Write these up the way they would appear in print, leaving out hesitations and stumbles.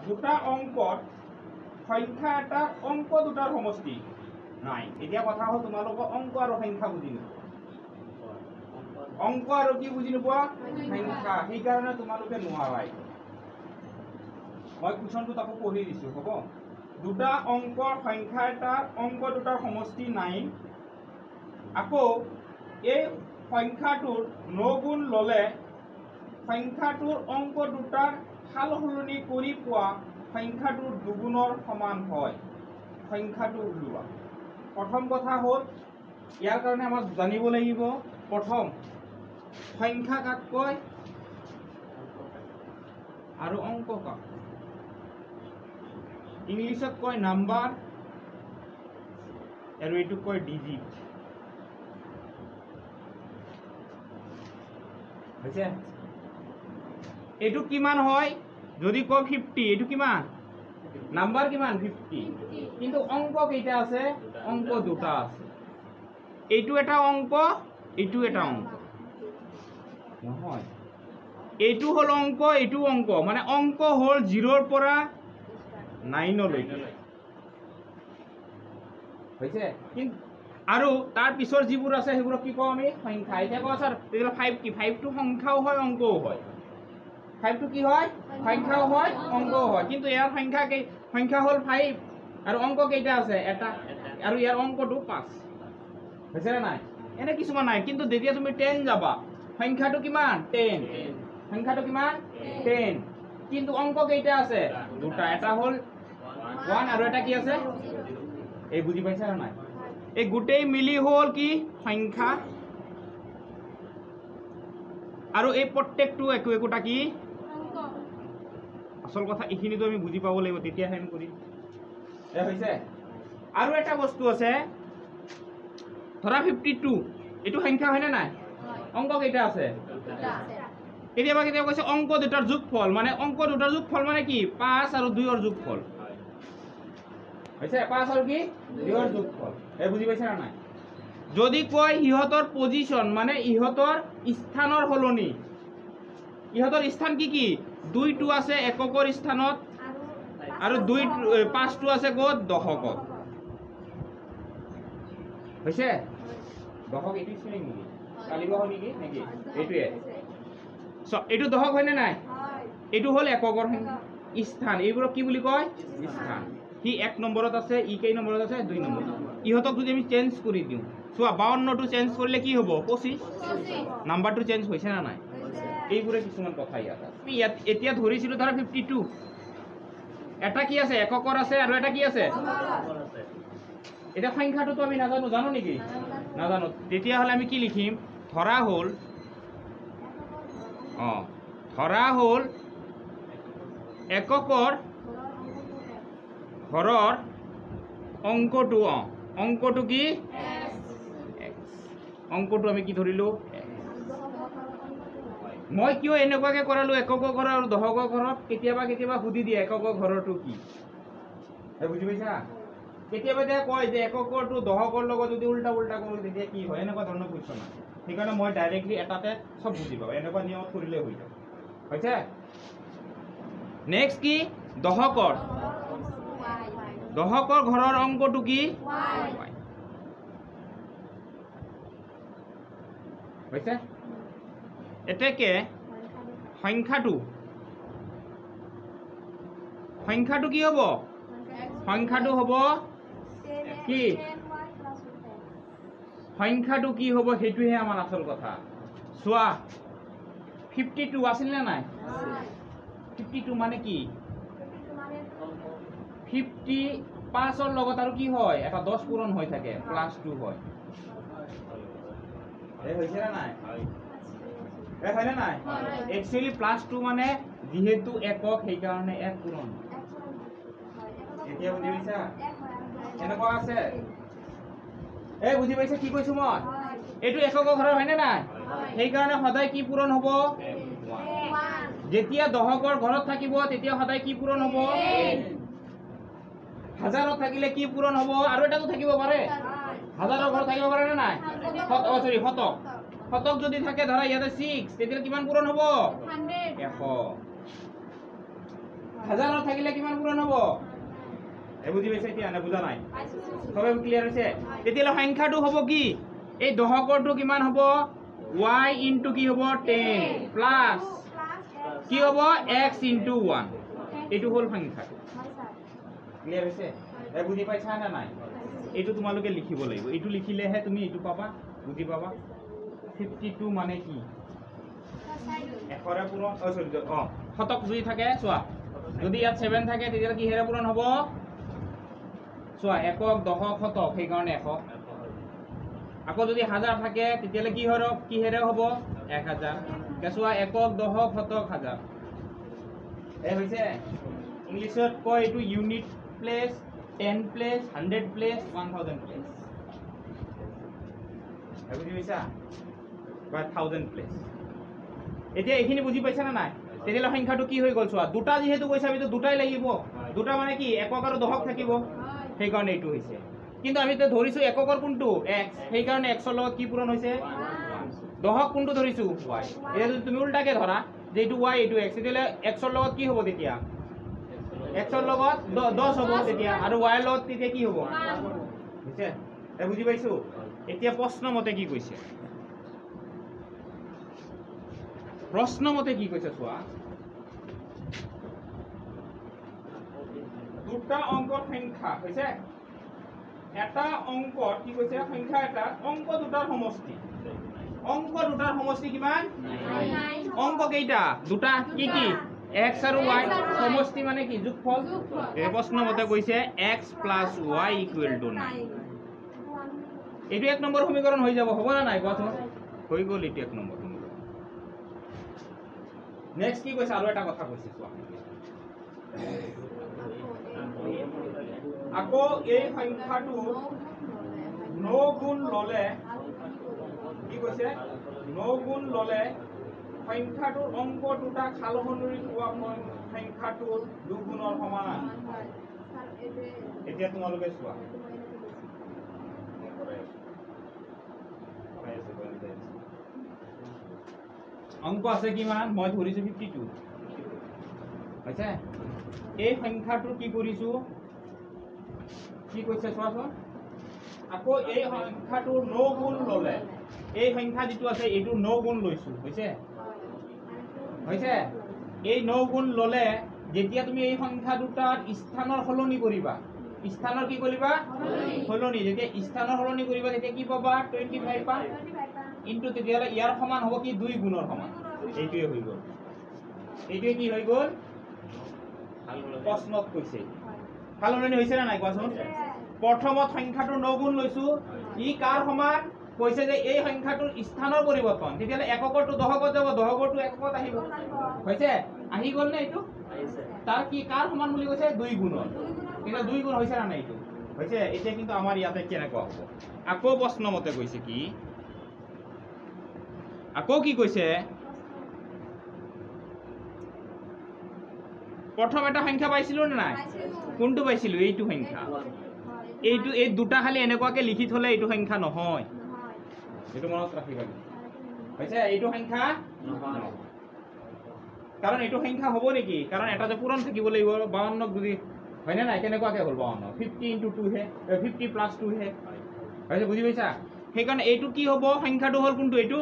দুটা অঙ্কত সংখ্যা এটা অঙ্ক দুটার সমষ্টি নাই। এতিয়া কথা হল তোমালোক অঙ্ক আর সংখ্যা বুঝি নোপোৱা। অঙ্ক আর কি বুঝি নোপোৱা? সংখ্যা। সেই কারণে তোমালোকে নোৱাৰাই। মই কুৱেশ্যনটো তাকো পঢ়ি দিছো, হ'ব? দুটা অঙ্কৰ সংখ্যা এটাৰ অঙ্ক দুটাৰ সমষ্টি নাই। আকৌ এই সংখ্যাটোৰ 9 গুণ ললে সংখ্যাটোৰ অঙ্ক দুটাৰ সাল সলনি কৰি পোৱা সংখ্যাটোৰ দুগুণৰ সমান হয়। সংখ্যাটো উলিওৱা। প্ৰথম কথা হ'ল ইয়াৰ কাৰণে আমাক জানিব লাগিব প্ৰথম সংখ্যা কাক কয় আৰু অঙ্ক কাক। ইংলিছত কয় নাম্বাৰ আৰু এইটো কয় ডিজিট। হৈছে? এইটো কিমান হয়? যদি কয় 50, এইটো কিমান? নাম্বাৰ কিমান? 50। কিন্তু অঙ্ক কেইটা আছে? অঙ্ক দুটা আছে। এইটো এটা অঙ্ক, এইটো এটা অঙ্ক নহয়। এইটো হল অঙ্ক, এইটো অঙ্ক। মানে অঙ্ক হল 0 পৰা 9 লৈকে। হৈছে? কিন্তু আৰু তাৰ পিছৰ যিবোৰ আছে সেইবোৰক কি কওঁ আমি? সংখ্যা। এতিয়া কোৱা স্যাৰ 5 কি? 5 টো সংখ্যাও হয় অঙ্কও হয়। 5 টো কি হয়? সংখ্যাও হয় অঙ্কও হয়। কিন্তু ইয়াৰ সংখ্যা হল 5 আৰু অঙ্ক কেইটা আছে? এটা। আৰু ইয়াৰ অঙ্কটো 5। হৈছে না নাই? এনে কিছুমান নাই। কিন্তু যেতিয়া তুমি 10 যাবা সংখ্যাটো কিমান? 10। সংখ্যাটো কিমান? 10। কিন্তু অঙ্ক কেইটা আছে? দুটা। এটা হল 1 আৰু এটা কি আছে? এই বুজি পাইছা না নাই? এই গোটেই মিলি হল কি? সংখ্যা। আৰু এই প্ৰত্যেকটো একোটা কি? আসল কথা এইখিনিতো আমি বুজি পাব লাগিব, তেতিয়াহে আমি কৰিম। হৈছে? আৰু এটা বস্তু আছে, ধৰা 52, এইটো সংখ্যা হয় না নাই? অঙ্ক কেইটা আছে? কেতিয়াবা কেতিয়াবা কৈছে অঙ্ক দুটাৰ যোগফল। মানে অঙ্ক দুটাৰ যোগফল মানে কি? 5 আৰু 2 ৰ যোগফল। হৈছে? 5 আৰু কি? 2 ৰ যোগফল। এই বুজি পাইছা না নাই? যদি কয় ইহঁতৰ পজিশন মানে ইহঁতৰ স্থানৰ সলনি, ইহঁতৰ স্থান কি কি? 2টো আছে এককৰ স্থানত আৰু 5টো আছে ক'ত? দশকত। হৈছে? দশক এইটো স্পেলিং নেকি? কালিবাহ নেকি? নেকি? এইটোৱে। এইটো দশক হয় নে নাই? এইটো হল এককৰ স্থান। এইবোৰক কি বুলি কয়? স্থান। সি 1 নম্বৰত আছে, ই কেই নম্বৰত আছে? 2 নম্বৰত। ইহঁতক যদি আমি চেঞ্জ কৰি দিওঁ, চোৱা 52 টো চেঞ্জ কৰিলে কি হ'ব? 25। নাম্বাৰটো চেঞ্জ হৈছে না নাই? এইবোৰে কিছুমান কথা ইয়াত আছে। আমি এতিয়া ধৰিছিলো ধৰা 52। এটা কি আছে? এককৰ আছে আৰু এটা কি আছে? এটা সংখ্যাটোতো আমি নাজানো। জানো নেকি? নাজানো। তেতিয়াহ'লে আমি কি লিখিম? ধৰা হ'ল এককৰ ঘৰৰ অংকটো অংকটো কি? অংকটো আমি কি ধৰিলো? মই কিয় এনেকুৱাকে কৰালো এককৰ ঘৰ আৰু দশকৰ ঘৰত? কেতিয়াবা কেতিয়াবা সুধি দিয়ে এককৰ ঘৰটো কি? বুজি পাইছা? কেতিয়াবা কয় যে এককৰটো দশকৰ লগত যদি উল্টা কৰো তেতিয়া কি হয়? এনেকুৱা ধৰণৰ কুৱেশ্যন আছে। সেইকাৰণে মই ডাইৰেক্টলি এটাতে সব বুজি পাওঁ। এনেকুৱা নিয়মত কৰিলে হৈ যাব। হৈছে? নেক্সট কি? দশকৰ ঘৰৰ অংকটো কি? হৈছে? এতেকে সংখ্যাটো কি হ'ব? সংখ্যাটো হ'ব কি? সংখ্যাটো কি হ'ব সেইটোহে আমাৰ আসল কথা। চোৱা 52 আছিল নে নাই? 52 মানে কি? 55 ৰ লগত আৰু কি হয়? এটা 10 পূৰণ হৈ থাকে, +2 হয়। হৈছে না নাই? হয় না নাই? একচুয়ালি +2 মানে যেহেতু একক সেইকাৰণে 1 পূৰণ। এতিয়া বুজি পাইছা? এনেকুৱা আছে? বুজি পাইছা কি কৈছো মই? এইটো এককৰ ঘৰৰ হয় না নাই? সেইকাৰণে সদায় কি পূৰণ হ'ব? 1। যেতিয়া দশকৰ ঘৰত থাকিব তেতিয়া সদায় কি পূৰণ হ'ব? হাজাৰত থাকিলে কি পূৰণ হ'ব? আৰু এটাতো থাকিব পাৰে। হাজাৰৰ ঘৰত থাকিব পাৰে না নাই? শতক যদি থাকে ধৰা ইয়াতে 6, তেতিয়া কিমান পূৰণ হ'ব? 100। 1000 থাকিলে কিমান পূৰণ হ'ব এই বুজি পাইছে এতিয়া না বুজা নাই সবে ক্লিয়াৰ হৈছে তেতিয়ালে সংখ্যাটো হ'ব কি এই দশকৰটো কিমান হ'ব y ইনটু কি হ'ব 10 প্লাস কি হ'ব x ইনটু 1 এটো হল সংখ্যা ক্লিয়াৰ হৈছে এই বুজি পাইছা না নাই এটো তোমালোকে লিখিব লাগিব এটো লিখিলেহে তুমি এটো পাবা বুজি পাবা 52 মানে কি এখৰে পূৰণ সৰি শতক যদি থাকে চোৱা যদি ইয়াত 7 থাকে তেতিয়া কি হেৰে পূৰণ হ'ব চোৱা একক দশক শতক সেই কাৰণে একক আকৌ যদি 1000 থাকে তেতিয়ালে কি হৰ কি হেৰে হ'ব 1000 কেচোৱা একক দশক শতক 1000 এই হৈছে ইংলিশত কয় এটো unit place 10 place 100 place 1000 place এই বুজি পাইছা বা 1000 প্লেস এতিয়া এইখিনি বুজি পাইছা না নাই তেতিয়ালে সংখ্যাটো কি হৈ গল চোৱা দুটা যেহেতু কৈছা আমি তো দুটাই লাগিব দুটা মানে কি একক আৰু দশক থাকিব সেই কাৰণে এইটো হৈছে কিন্তু আমি তো ধৰিছো এককৰ কোনটো x সেই কাৰণে x ৰ লগত কি পূৰণ হৈছে দশক কোনটো ধৰিছো y এটা যদি তুমি উল্টাকে ধৰা যে এইটো y এইটো x তেতিয়ালে x ৰ লগত কি হ'ব তেতিয়া x ৰ লগত 10 হ'ব তেতিয়া আৰু y ৰ লগত তেতিয়া কি হ'ব বুজিছে এই বুজি পাইছো এতিয়া প্ৰশ্ন মতে কি কৈছে प्रश्न मते কি কৈছে চোৱা দুটা অঙ্কৰ সংখ্যা হৈছে এটা অঙ্কৰ কি কৈছে সংখ্যা এটা অঙ্ক দুটাৰ সমষ্টি কিমান অঙ্ক কেইটা দুটা কি কি x আৰু y সমষ্টি মানে কি যোগফল এই প্ৰশ্ন মতে কৈছে x + y = 9 এইটো এক নম্বৰ সমীকৰণ হৈ যাব হ'ব না নাই কোৱাচোন হৈ গ'ল এইটো এক নম্বৰ नेक्स्ट কি কৈছে আৰু এটা কথা কৈছে চোৱা আকৌ এই সংখ্যাটো 9 গুণ ললে কি কৈছে 9 গুণ ললে সংখ্যাটোৰ অংক দুটা খালহনৰি পোৱা সংখ্যাটোৰ 2 গুণৰ সমান এতিয়া তোমালোকে চোৱা অঙ্ক আছে কিমান মই ধৰিছো 52 হৈছে এই সংখ্যাটো কি কৰিছো কি কৈছে চোৱাচোন আকৌ এই সংখ্যাটো 9 গুণ ললে এই সংখ্যা যেটো আছে এটো 9 গুণ লৈছো হৈছে হৈছে এই 9 গুণ ললে যেতিয়া তুমি এই সংখ্যা দুটাৰ স্থানৰ সলনি কৰিবা স্থানৰ কি কৰিবা সলনি যেতিয়া স্থানৰ সলনি কৰিবা তেতিয়া কি পাবা 25 পা ইনটু তেতিয়ালে ইয়াৰ সমান হ'ব কি 2 গুণৰ সমান এইটোৱে হৈ গ'ল এইটোৱে কি হৈ গ'ল প্ৰশ্নত কৈছে সলনি হৈছে না নাই কোৱাচোন প্ৰথমত সংখ্যাটো 9 গুণ লৈছো ই কাৰ সমান কৈছে যে এই সংখ্যাটোৰ স্থানৰ পৰিৱৰ্তন তেতিয়ালে এককৰটো দশকত যাব দশকৰটো এককত আহিব হৈছে আহি গ'ল নে এইটো তাৰ কি কাৰ সমান বুলি কৈছে 2 গুণৰ কিন্তু 2 গুণ হৈছে না নাই এইটো হৈছে এতিয়া কিন্তু আমাৰ ইয়াতে কেনেকুৱা হ'ব আকৌ প্ৰশ্ন মতে কৈছে কি আকৌ কি কৈছে প্ৰথম এটা সংখ্যা পাইছিলো না নাই কোনটো পাইছিলো এইটো সংখ্যা এইটো এই দুটা খালি এনেকুৱাকে লিখি থলে এইটো সংখ্যা নহয় এইটো মনত ৰাখিবা হৈছে এইটো সংখ্যা নহয় কাৰণ এইটো সংখ্যা হ'ব নেকি কাৰণ এটা যে পূৰণ থাকিব লাগিব 52 যদি হয় না নাই কেনেকুৱাকে হ'ল 52 50 * 2 হে 50 + 2 হে হৈছে বুজি পাইছা সেই কাৰণে এইটো কি হ'ব সংখ্যাটো হ'ল কোনটো এইটো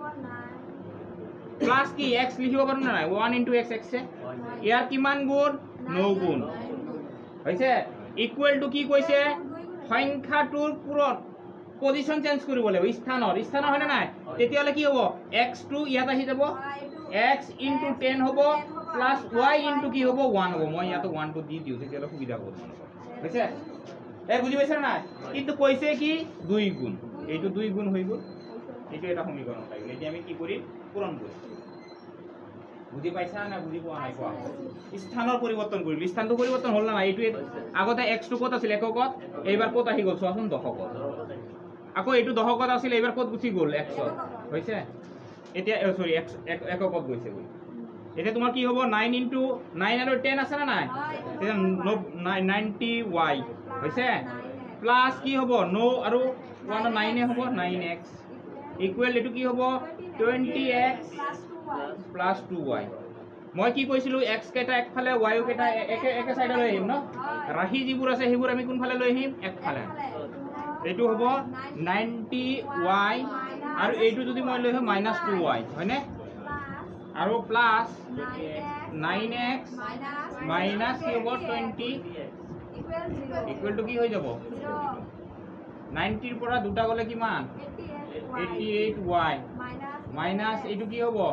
প্লাস কি x লিখিব পাৰো না নাই 1 * x x হে ইয়াৰ কিমান গুণ 9 গুণ হৈছে ইকুৱেল টু কি কৈছে সংখ্যাটোৰ পূৰণ পজিশন চেঞ্জ কৰিব লাগিব স্থানৰ হয় না নাই তেতিয়ালে কি হ'ব x টো ইয়াত আহি যাব x * 10 হ'ব প্লাস y * কি হ'ব 1 হ'ব মই ইয়াত 1 টো দি দিও তেতিয়ালে সুবিধা হ'ব হৈছে এই বুজি পাইছা না কিন্তু কৈছে কি 2 গুণ এইটো 2 গুণ হৈ গ'ল এইটো এটা সমীকৰণ পাই গ'ল এতিয়া আমি কি কৰিম পূৰণ কৰিম বুজি পাইছা না বুজি পোৱা নাই কোৱা স্থানৰ পৰিৱৰ্তন কৰিলো স্থানটো পৰিৱৰ্তন হ'ল না এইটো আগতে x টো কত আছিল এককত এইবাৰ কত আহি গ'ল চোৱাচোন দশকত আকৌ এইটো দশকত আছিল এইবাৰ কত গুচি গ'ল x হৈছে এতিয়া সৰি x এককত গৈছে গৈ এতিয়া তোমাৰ কি হ'ব 9 * 9 আৰু 10 আছে না নাই তেতিয়া 90y হৈছে প্লাস কি হ'ব 9 আৰু 1 9 এ হ'ব 9x ইকুৱেল এটো কি হ'ব 20x + 2y মই কি কৈছিলো x কেটা একফালে y কেটা একে সাইডে লৈ আহিম ন ৰাহি যিবোৰ আছে সেইবোৰ আমি কোনফালে লৈ আহিম একফালে এইটো হ'ব 90y আৰু এইটো যদি মই লৈ আহিম -2y হয়নে আৰু প্লাস 9x মাইনাস কি হ'ব 20 ইকুৱেল টু কি হৈ যাব 90 ৰ পৰা দুটা গলে কিমান 88y মাইনাস এইটো কি হ'ব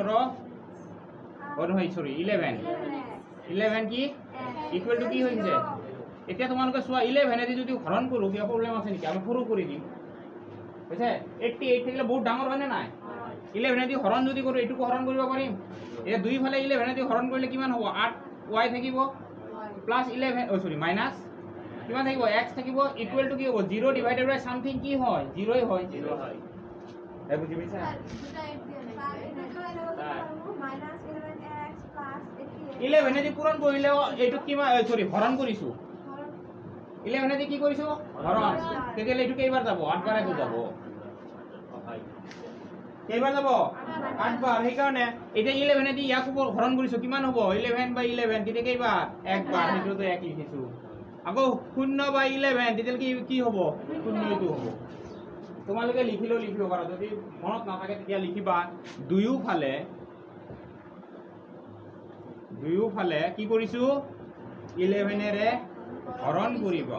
18 নহয় সৰি 11 কি ইকুৱেল টু কি হৈছে এতিয়া তোমালোকে চোৱা 11 এদি যদি হৰণ কৰো কি প্ৰবলেম আছে নেকি আমি সৰু কৰি দিম বুঝছে 88 থাকিলে বহুত ডাঙৰ হয় না নাই 11 এদি হৰণ যদি কৰো এটুকু হৰণ কৰিব পাৰিম এই দুই ফালে 11 এদি হৰণ কৰিলে কিমান হ'ব 8y থাকিব প্লাস 11 সৰি মাইনাস কিমান থাকিব x থাকিব ইকুৱেল টু কি হ'ব 0 ডিভাইডেড বাই সামথিং কি হয় 0 হয় এই বুজি পাইছা -11 এদি পূৰণ কৰিলে এইটো কিমান সৰি হৰণ কৰিছো 11 এদি কি কৰিছো হৰণ তেতিয়ালে এইটো কেইবাৰ যাব 8 বাৰ যাব কেইবাৰ যাব 8 বাৰ সেই কাৰণে এতিয়া 11 এদি ইয়াক হৰণ কৰিছো কিমান হ'ব 11 বাই 11 তেতিয়া কেইবাৰ একবাৰ হেতুটো এক লিখিছো আকৌ 0 বাই 11 তেতিয়া কি হ'ব 0 এইটো হ'ব তোমালোকে লিখিব পাৰা যদি মনত নাথাকে তেতিয়া লিখিবা দুয়োফালে কি কৰিছো 11 এৰে হৰণ কৰিব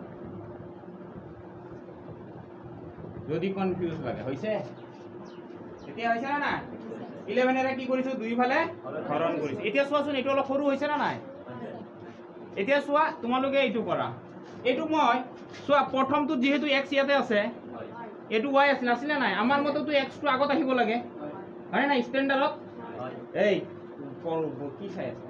যদি কনফিউজ লাগে হৈছে এতিয়া হৈছে না 11 এৰে কি কৰিছো দুয়োফালে হৰণ কৰিছো এতিয়া চোৱাচোন এইটো অলপ সৰু হৈছে না নাই এতিয়া চোৱা তোমালোকে এইটো কৰা এইটো মই চোৱা প্ৰথমটো যেহেতু x ইয়াতে আছে এইটো y আছিল নাই আমাৰ মতেতো x টো আগত আহিব লাগে হয় না স্ট্যান্ডার্ডত এই কি চাই আছে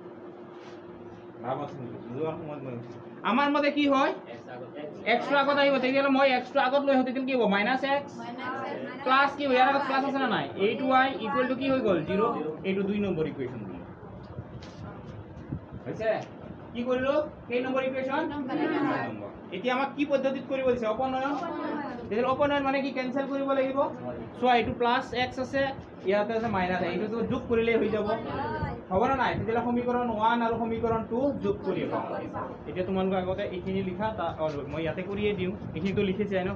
আমার মতে কি হয় x টো আগত আহিব তেতিয়ালে মই x টো আগত লৈ হতে কি হ'ব -x প্লাস কি ইয়াৰ আগত প্লাস আছে না নাই 8y ইকুৱেল টু কি হৈ গল 0 এইটো 2 নম্বৰ ইকুৱেচন হৈছে কি কৰিলো কেই নম্বৰ ইকুৱেচন এতিয়া আমাক কি পদ্ধতিত কৰিব দিছে অপনয়ন তেতিয়ালে অপনয়ন মানে কি ক্যান্সেল কৰিব লাগিব সোয়া এইটো প্লাস x আছে ইয়াতে আছে মাইনাস এইটো তো যোগ কৰিলে হৈ যাব হ'ব না নাই তেতিয়ালে সমীকৰণ 1 আৰু সমীকৰণ 2 যোগ কৰি পাম এতিয়া তোমালোক আগতে এইখিনি লিখা মই ইয়াতে কৰিয়ে দিও এইখিনি তো লিখিছে ন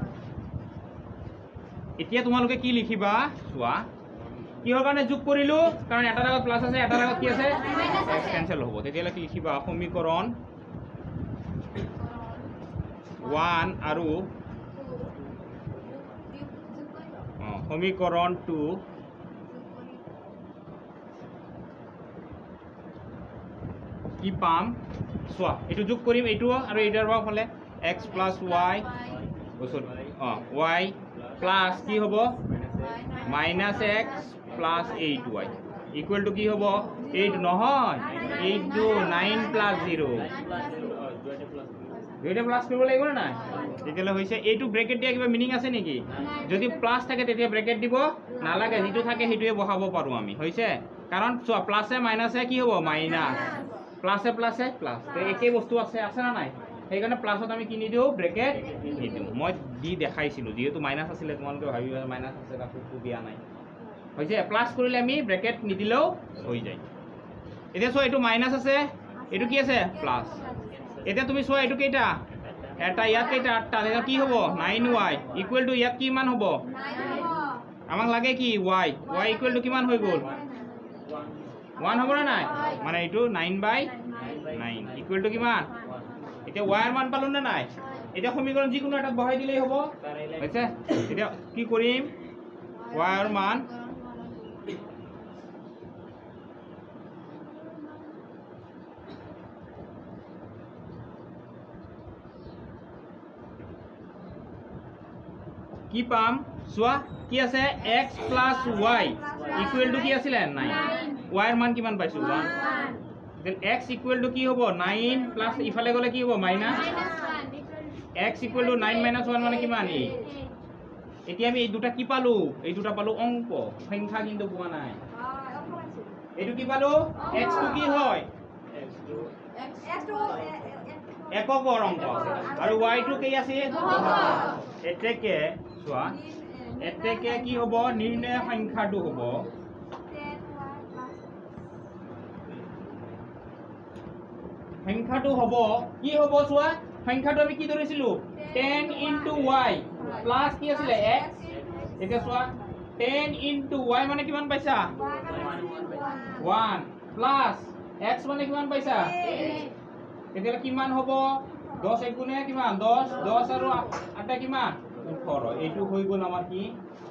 এতিয়া তোমালোকে কি লিখিবা সোয়া কিহৰ কাৰণে যোগ কৰিলো কাৰণ এটাৰ আগত প্লাস আছে এটাৰ আগত কি আছে x ক্যান্সেল হ'ব তেতিয়ালে কি লিখিবা সমীকৰণ 1 আৰু সমীকৰণ 2 কি পাম সোয়া এটো যোগ কৰিম এটো আৰু এটাৰ ফালে x + y y প্লাস কি হ'ব -x plus 8y equal to কি হ'ব 8 নহয় 8 টো 9 প্লাস 0 দুইটা প্লাস কৰিব লাগিব না তেতিয়ালে হৈছে এইটো ব্ৰেকেট দিয়া কিবা মিনিং আছে নেকি যদি প্লাস থাকে তেতিয়া ব্ৰেকেট দিব নালাগে যেটো থাকে হেতুৱে বহাব পাৰো আমি হৈছে কাৰণ সোয়া প্লাসে মাইনাসে কি হ'ব মাইনাস প্লাসে প্লাসে প্লাস তে একে বস্তু আছে না নাই সেইকাৰণে প্লাসত আমি কি নিদিও ব্ৰেকেট নিদিও মই দি দেখাইছিলো যেহেতু মাইনাস আছিল তোমালোকে ভাবিবা মাইনাস আছে কাকো দিয়া নাই হৈছে প্লাস কৰিলে আমি ব্ৰেকেট নিদিলেও হৈ যায় এতিয়া চোৱা এইটো মাইনাস আছে এইটো কি আছে প্লাস এতিয়া তুমি চোৱা এইটো কেইটা এটা ইয়াত কেইটা আঠটা এটা কি হ'ব 9y ইকুৱেল টু ইয়াত কি মান হ'ব 9 আমাক লাগে কি y ইকুৱেল টু কিমান হৈ গ'ল 1 হ'ব না নাই মানে এইটো 9/9 ইকুৱেল টু কিমান এতিয়া y এর মান পালো না নাই এতিয়া সমীকৰণ যিকোনো এটা বহাই দিলেই হ'ব হৈছে এতিয়া কি কৰিম y এর মান কি পাম সোয়া কি আছে x + y ইকুৱেল টু কি আছিল 9 y এর মান কিমান পাইছো 1 দেন x ইকুৱেল টু কি হ'ব 9 প্লাস ইফালে গলে কি হ'ব মাইনাস x ইকুৱেল টু 9 - 1 মানে কিমান এতিয়া আমি এই দুটা কি পালো এই দুটা পালো অঙ্ক সংখ্যা কিন্তু পোৱা নাই এইটো কি পালো x টু কি হয় এককৰ অঙ্ক আৰু y টু কি আছে এতেকে সোয়া এতেকে কি হ'ব নিৰ্ণয় সংখ্যাটো হ'ব সংখ্যাটো হ'ব কি হ'ব চোৱা সংখ্যাটো আমি কি ধৰিছিলো 10 into y প্লাস কি আছিলে x এতিয়া চোৱা 10 into y মানে কিমান পাইছা 1 প্লাস x মানে কিমান পাইছা এতিয়া কিমান হ'ব 10 গুণে কিমান 10 10 আৰু 8 কিমান 18 এইটো হৈ গ'ল আমাৰ কি